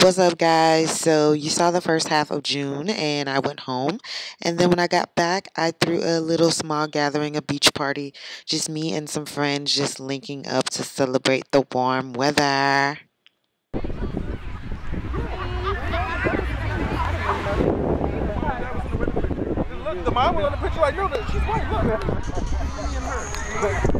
What's up, guys? So, you saw the first half of June, and I went home. And then when I got back, I threw a little small gathering, a beach party. Just me and some friends just linking up to celebrate the warm weather. Look, the mom was on the picture like, no, she's white, look. Me and her.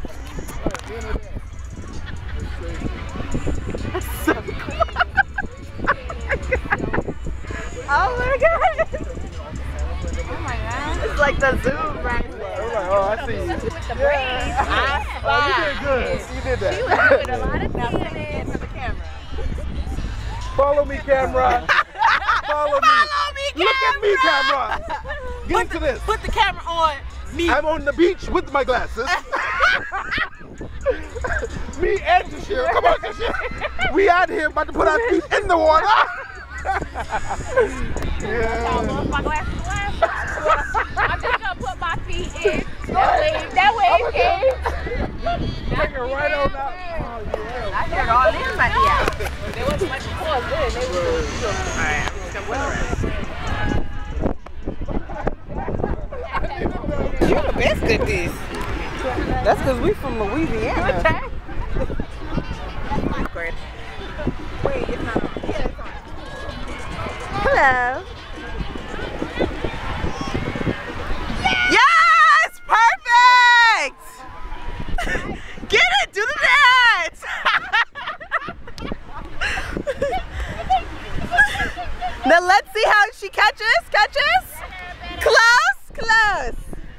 Oh my god! Oh my god! It's like the zoom right there. Like, oh, I see you. With the braids. Oh, you did good. You did that. She was doing a lot of things for the camera. Follow me, camera. Follow me. Follow me, camera. Look at me, camera. Get into this. Put the camera on me. I'm on the beach with my glasses. Me and Jashir. Come on, Jashir. We out here about to put our feet in the water. Yeah. I'm just gonna put my feet in. That way it came. Take it right on out. Oh, yeah. I heard all this by the out. There wasn't much before then. They were alright, you're the best at this. That's because we from Louisiana. Okay. Wait, it's not on. Yeah, it's on. Hello. Yes! Perfect! Get it! Do the dance! Now let's see how she catches. Close.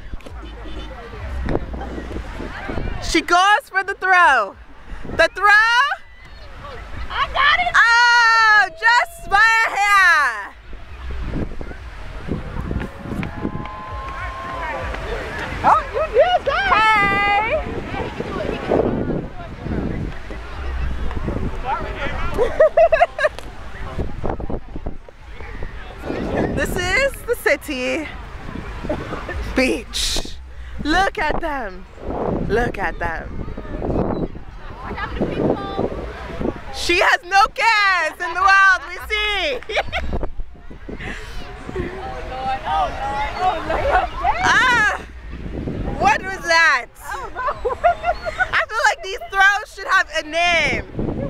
She goes for the throw. The throw. I got it. Oh, just by a hair. Oh, you did that. Hey. This is the city beach. Look at them. Look at them. She has no cares in the world, we see. Oh Lord. Ah, what was that? I feel like these throws should have a name.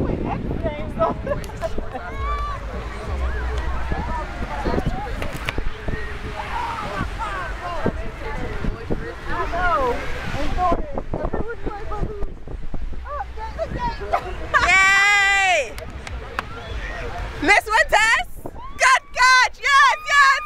Yay! Miss Winters! Good catch! Yes!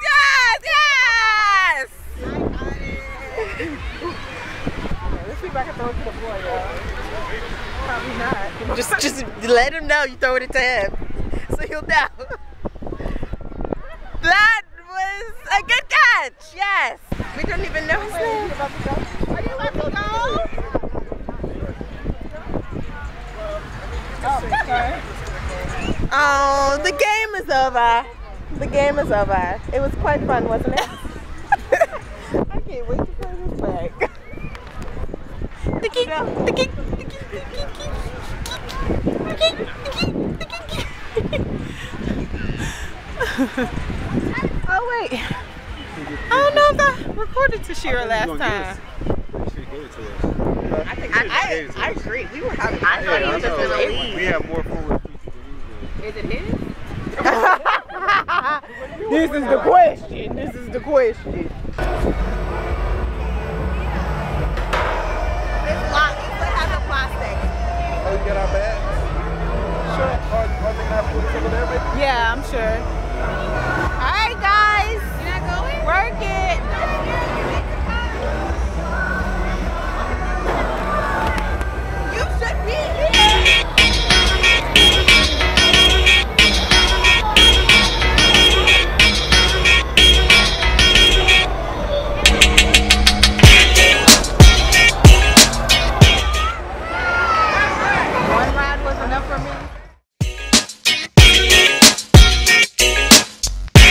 Let's see if I can throw it to the boy, y'all. Probably not. Just let him know you throw it to him. So he'll know. That was a good catch! Yes! We don't even know his name. Are you about to go? Oh, the game is over. The game is over. It was quite fun, wasn't it? I can't wait to play this back. Oh wait. I don't know if I recorded to Shira last time. I agree. We were having. I thought he was just gonna leave. We have more forward features than Is it his? This is the question. This is the question. It's locked. It still has a plastic. Oh, you got our bags? Sure. Are they gonna have to put some of there, maybe? Yeah, I'm sure. All right, guys. You're not going? Work it. You should be here. One ride was enough for me.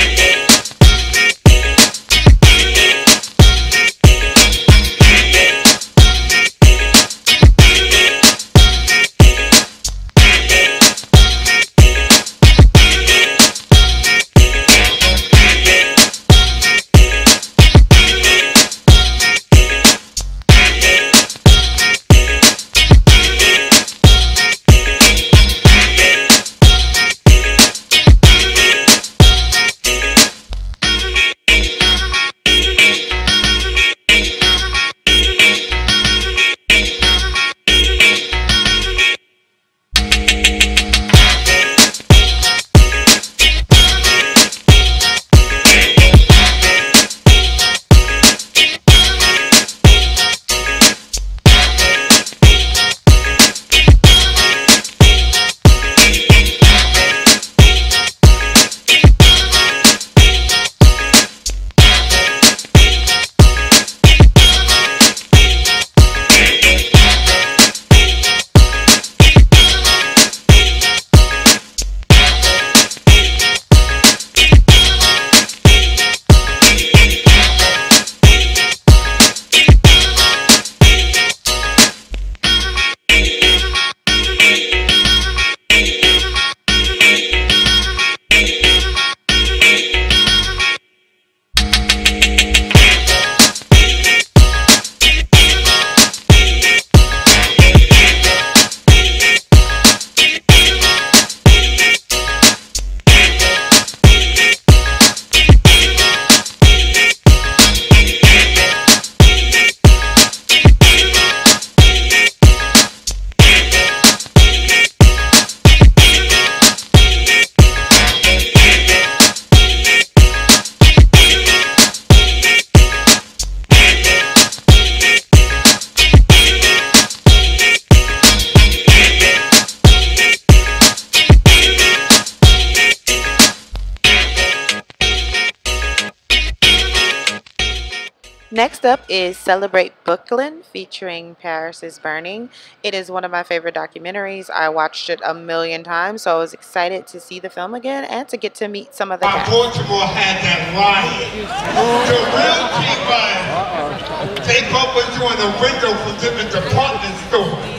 Next up is Celebrate Brooklyn featuring Paris is Burning. It is one of my favorite documentaries. I watched it a million times, so I was excited to see the film again and to get to meet some of the cast. Baltimore had that riot. The real key riot. They opened you in the window for different department stores.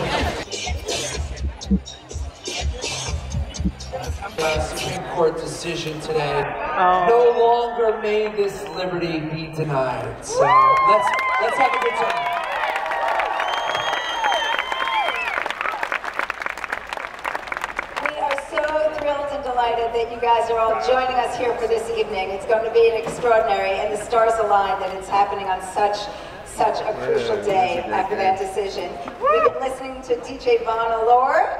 Supreme Court decision today no longer may this liberty be denied. So let's have a good time. We are so thrilled and delighted that you guys are all joining us here for this evening. It's going to be an extraordinary, and the stars align that it's happening on such a crucial day after that decision. We've been listening to DJ Von Allure.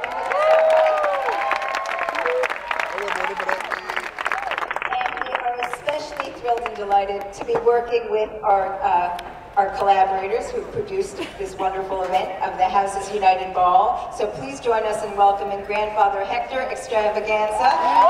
Thrilled and delighted to be working with our collaborators who produced this wonderful event of the Houses United Ball. So please join us in welcoming Grandfather Hector Extravaganza.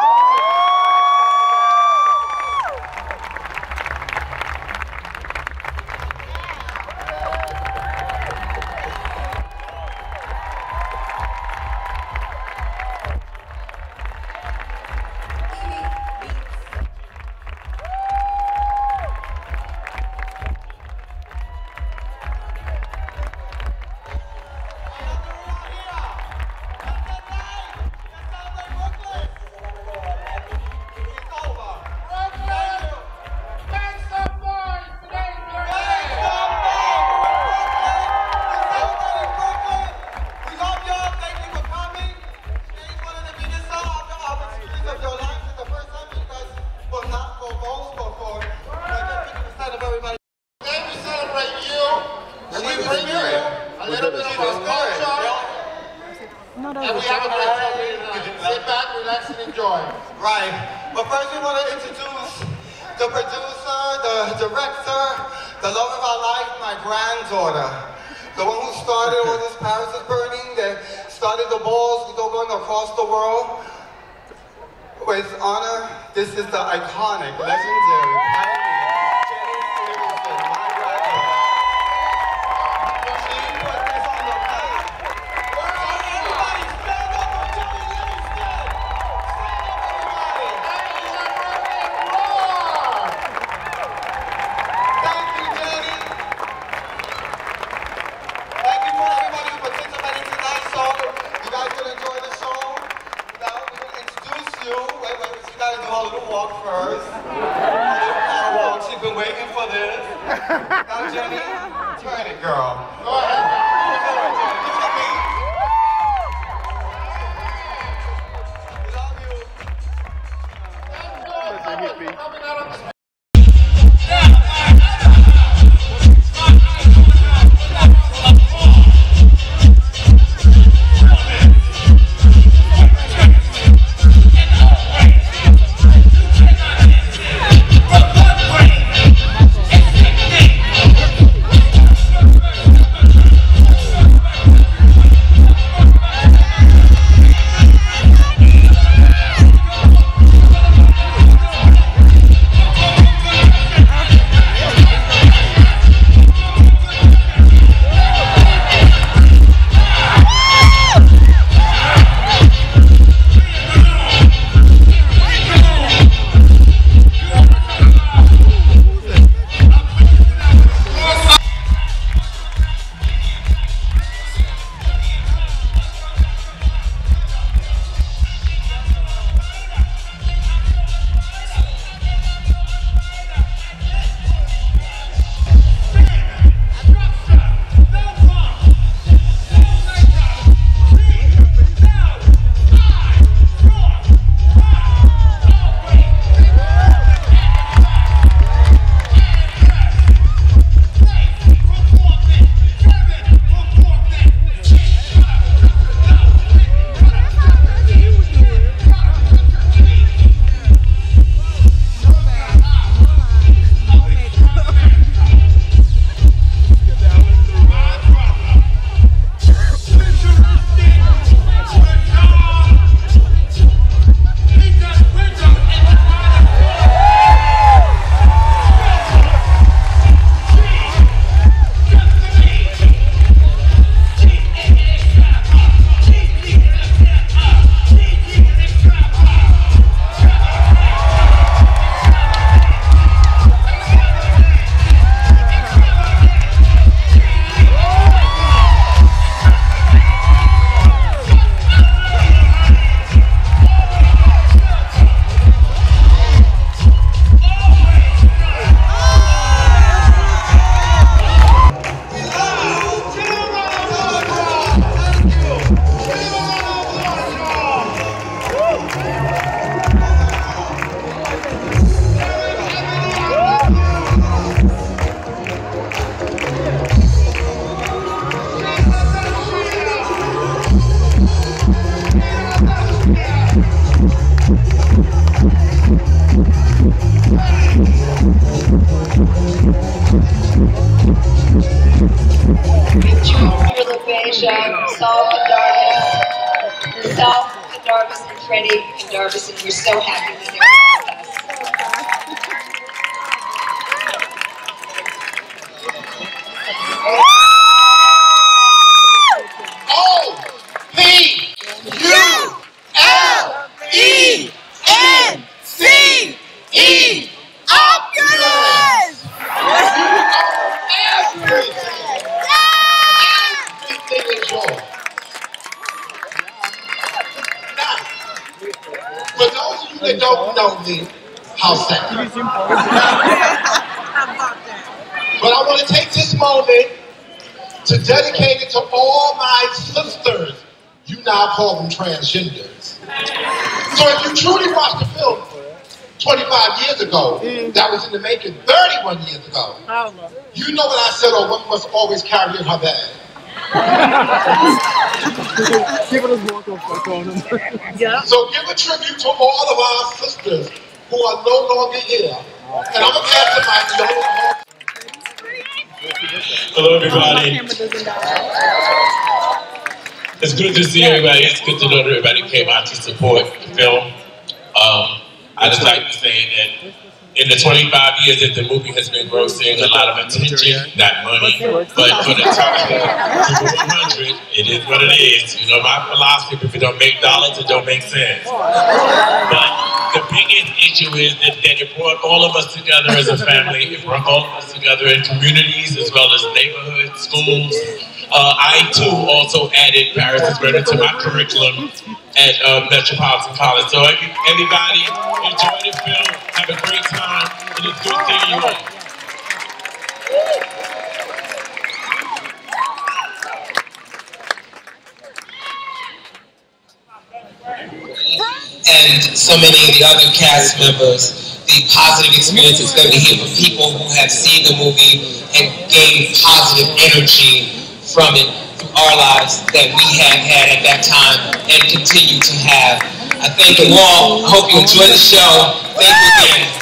Sit back, relax, and enjoy. Right. But first we want to introduce the producer, the director, the love of our life, my granddaughter. The one who started all this Paris is Burning, that started the balls going across the world. With honor, this is the iconic, legendary pioneer, Jenny Livingston, my granddaughter. She put this on the map. Everybody stand up for Jenny Livingston! Stand up, everybody! Thank you, Jenny. Thank you for everybody who participated tonight. So, you guys will enjoy the show. Now, we're going to introduce you. Wait, she got to do her little walk first. Her little power walk. She's been waiting for this. Now, Jenny, turn it, girl. Go ahead. Give it a beat. We love you. Thank you for coming out on the And Freddie and Darvis, and we're so happy that they're here with us. O-P-U-L-E-N-C-E, Opulence! Everything is yours. Now, for those of you that don't know me, how sad. But I want to take this moment to dedicate it to all my sisters. You now call them transgenders. So if you truly watched the film 25 years ago, that was in the making 31 years ago, you know what I said, a woman must always carry in her bag. So give a tribute to all of our sisters who are no longer here. And I'm going to pass the mic to y'all. Hello, everybody. It's good to see everybody. It's good to know that everybody came out to support the film. I just like to say that in the 25 years that the movie has been grossing, a lot of attention, not money, but for the time to 100, it is what it is. You know, my philosophy, if it don't make dollars, it don't make sense. But the biggest issue is that it brought all of us together as a family. It brought all of us together in communities as well as neighborhoods, schools. I too also added Paris is Better to my curriculum at Metropolitan College. So everybody enjoy the film, have a great time, and it's good seeing you all. And so many of the other cast members, the positive experiences that we hear from people who have seen the movie and gained positive energy from it through our lives that we have had at that time and continue to have. I thank you all. I hope you enjoy the show. Thank you again.